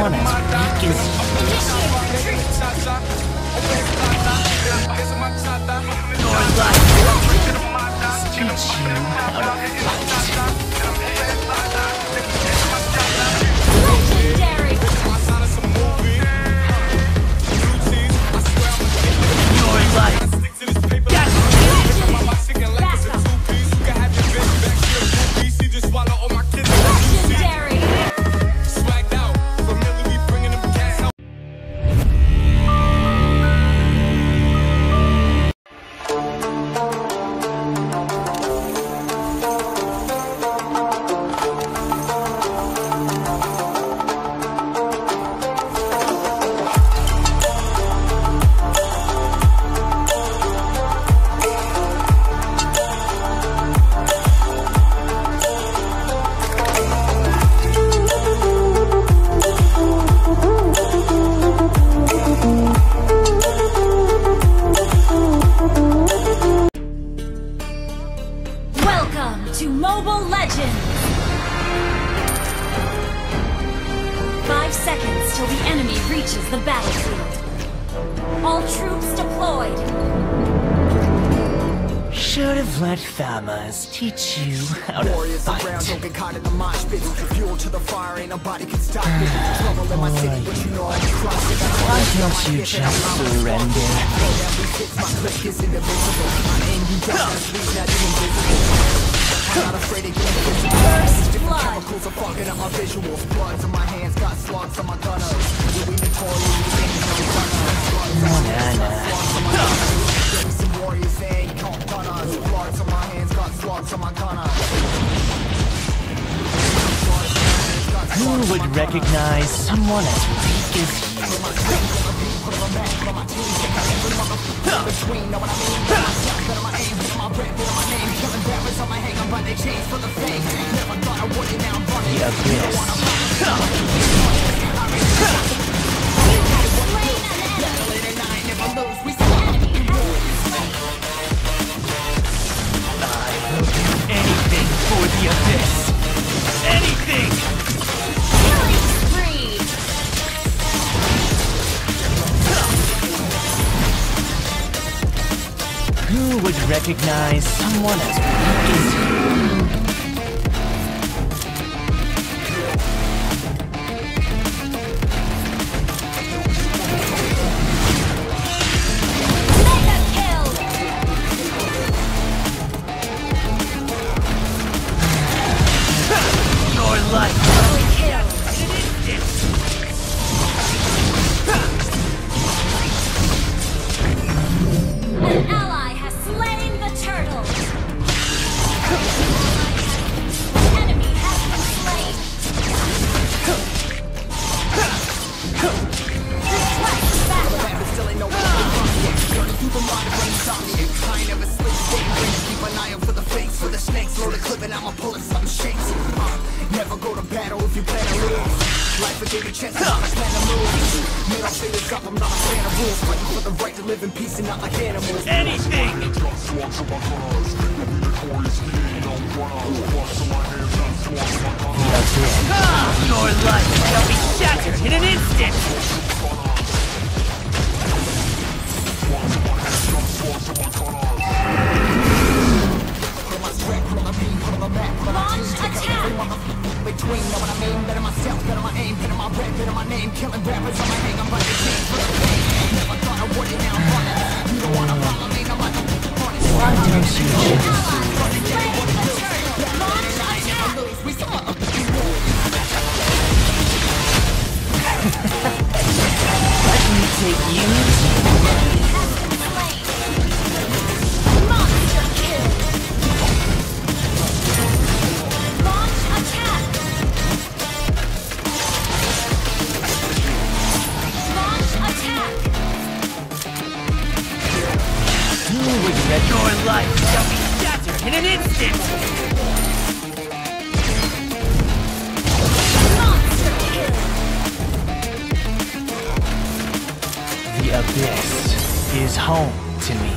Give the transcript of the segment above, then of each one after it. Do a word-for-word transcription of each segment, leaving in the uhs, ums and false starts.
someone as weak as you. Your life teach you how to fight. Legendary! Your life. Welcome to Mobile Legends! Five seconds till the enemy reaches the battlefield. All troops deployed! Should have let Famas teach you how to Warriors fight. around, don't get caught in the mosh pits. Fuel to the fire, ain't nobody can stop it. Trouble in my city, but you know I'm crossing. Why don't you just surrender? My click is indivisible. My aim, you don't sweet, not invisible. I'm not afraid of getting physical. First blood! Chemicals are fogging up my visuals. Bloods on my hands, got slugs on my gunners. You'll be notorious, you ain't never done us. Nah, nah. Some warriors saying you can't done us. Bloods on my hands, got slugs on my gunners. Who would recognize someone as weak as you? The abyss. I will do anything for the abyss. Anything! Killing spree! Who would recognize someone as weak as you? Mega kill! Your life. Double kill! An ally has slain the turtle! Enemy has been slain! Request backup! Still ain't no way to get Turning through the mind of insomnia. I ain't never sleep, stay awake. Keep an eye out for the fakes, for the snakes. Load a clip and I'ma pull it, something shakes. Uh, never go to battle if you plan to lose. Life will give you chance, I'm not a plan to move. Middle fingers up, I'm not a fan of rules. Fighting for the right to live in peace and not like animals. Anything! The abyss. Your life shall be shattered in an instant! Launch attack! Between, know what I mean? Better myself, better my aim, better my rap, better my name. Killing rappers on my hang, I'm by the chain for the fame. Never thought I would it, now I'm running. You don't wanna follow me, no matter what the fun is. Why don't you just Ally has slain the turtle! Launch attack! We saw a Let me take you Enemy has been slain! Monster kill! Launch attack! Launch attack! Who would let your life shall be shattered in an instant? Monster kill! The abyss is home to me.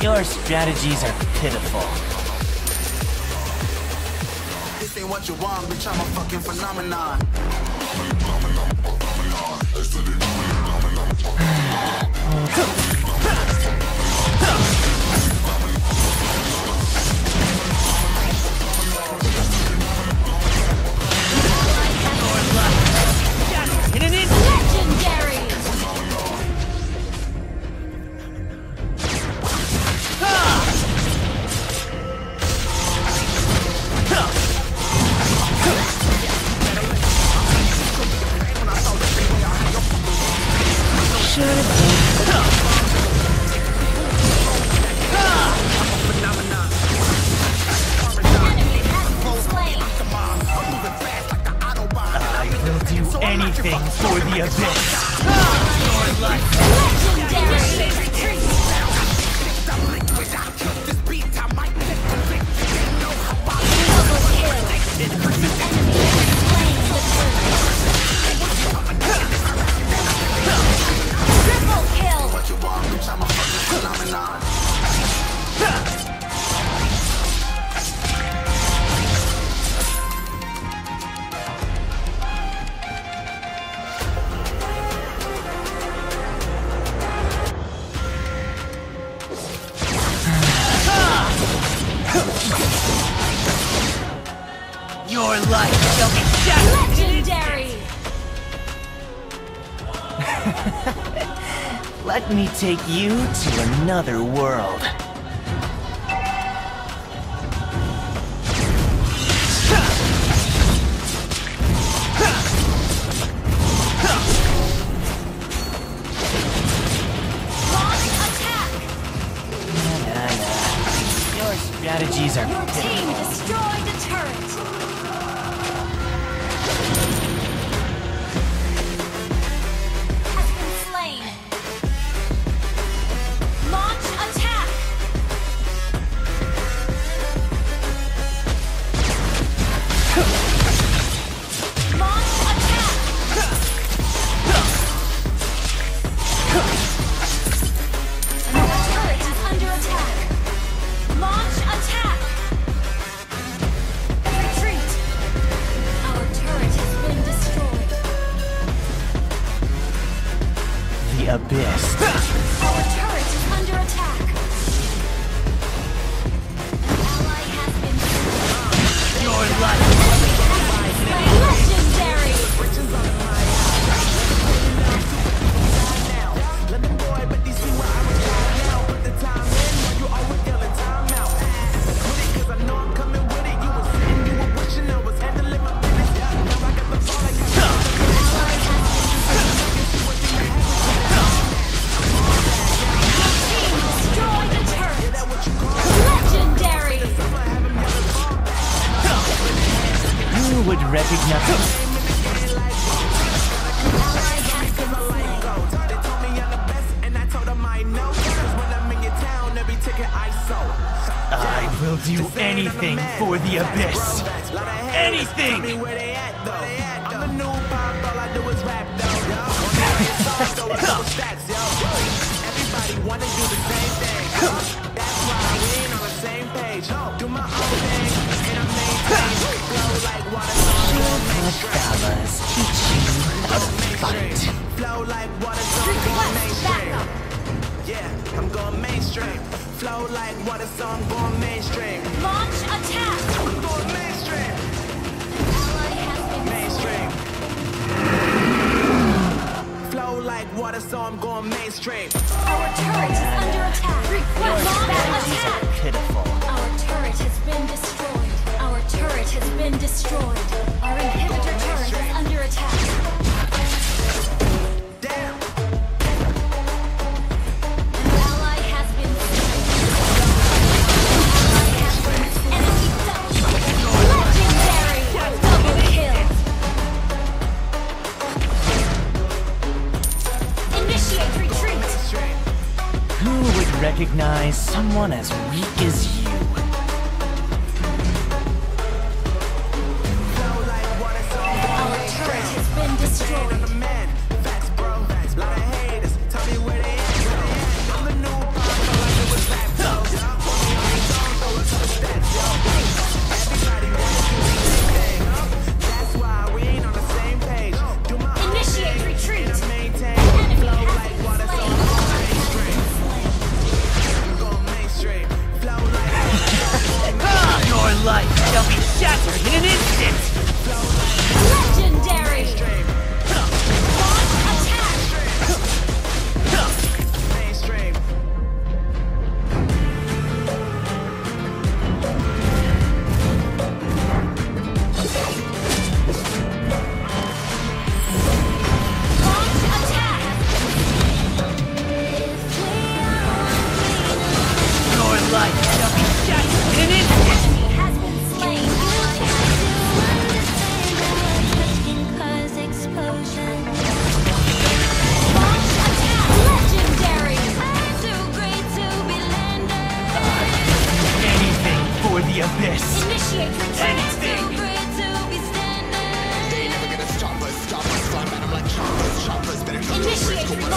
Your strategies are pitiful. This ain't what you want, bitch, I'm a fucking phenomenon. Legendary! Anything for the abyss. Legendary! Retreat! Double kill! Enemy slain the turret. Triple kill! What you want, bitch, I'm a fucking phenomenon. Your life shall be shattered. Legendary! Let me take you to another world. Launch attack! Nah, nah. Your strategies are Your pitiful. team destroyed a turret! Has been slain! Launch attack! Launch attack! Another turret is under attack! Launch attack! Retreat! Our turret has been destroyed. The abyss. Our turret is under attack. An ally has been slain. Your life. Legendary! Team destroyed the turret. Legendary! Who would recognize? Ally has been slain. I will do anything for the abyss. Anything! Fellas, teach you how to fight. Request backup. Yeah, I'm going mainstream. Flow like water, so I'm going mainstream. Launch attack. I'm going mainstream. Ally has been Mainstream. Flow like water, so I'm going mainstream. Our turret is under attack. Request Strategies backup. are pitiful. Our turret has been destroyed. Our turret has been destroyed. Our inhibitor turret is under attack. Damn. An ally has been slain. Ally has been slain. Enemy double. Legendary. Double kill. Initiate retreat. Who would recognize someone as weak as you? Our turret has been destroyed.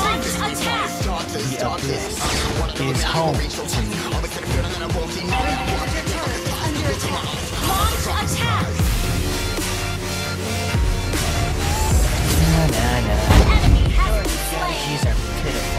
Launch attack! The abyss is home to me. Our inhibitor turret is under attack. Launch attack! Na na na. An enemy has been slain. These are pitiful.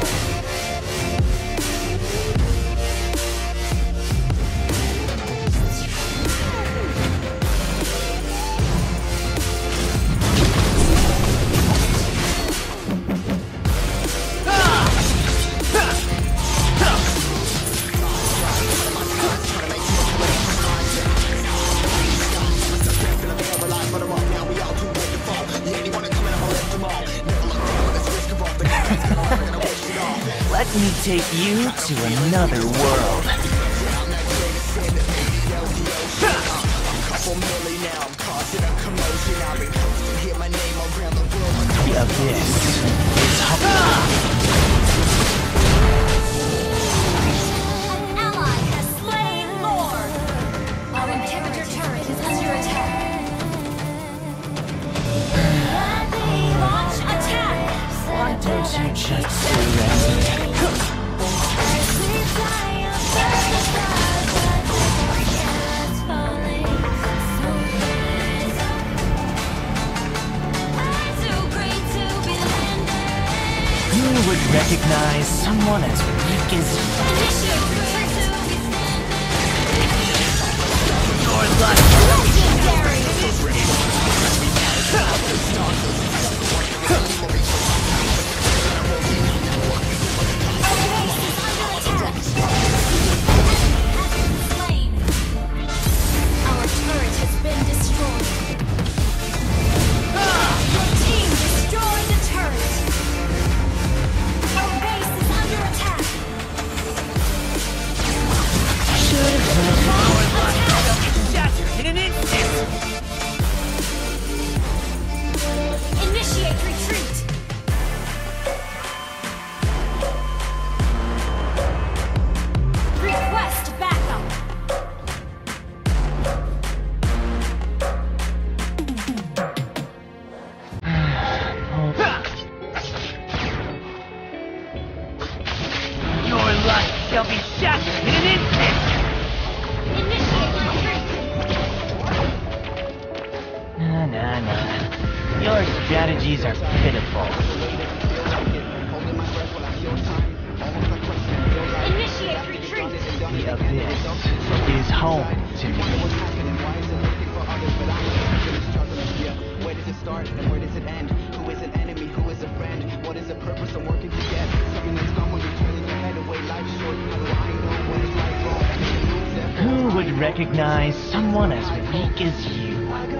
Let me take you to another world. The abyss is home. An ally has slain Lord. Our inhibitor turret is under attack. Launch attack! Why don't you just surrender? Who would recognize someone as weak as you? Your life Legendary! in an instant! Initiate retreat! Request backup! Your life shall be shattered in an instant! Initiate retreat! Na na na. Your strategies are pitiful. Initiate retreat! The abyss is home to me. Where does it start and where does it end? Who is an enemy? Who is a friend? What is the purpose I'm working to get? Something that's gone when you're turning your head away. Life's short. How do I know when it's right wrong? Who would recognize someone as weak as you?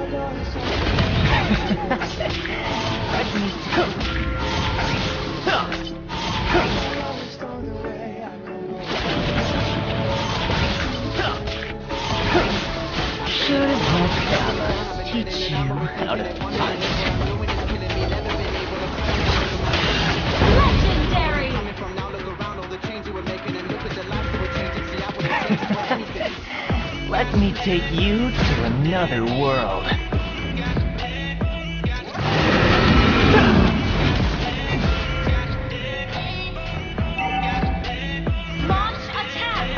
Let me Should have had Dallas teach you how to fight. Legendary! From now, look around all the change you were making and look at the life you were changing. See, I would have changed for anything. Let me take you to another world. Launch attack!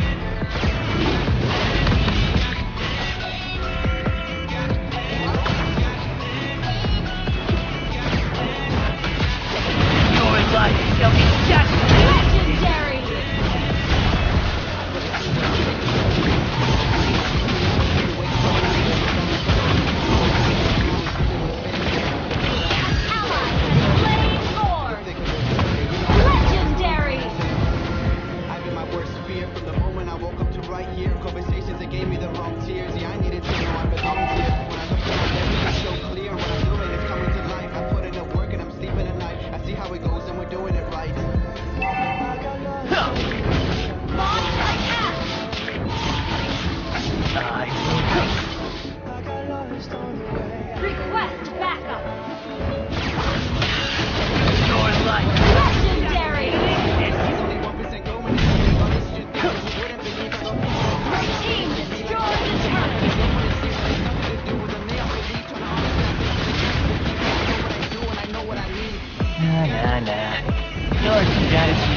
Your life shall be shattered. Legendary! that is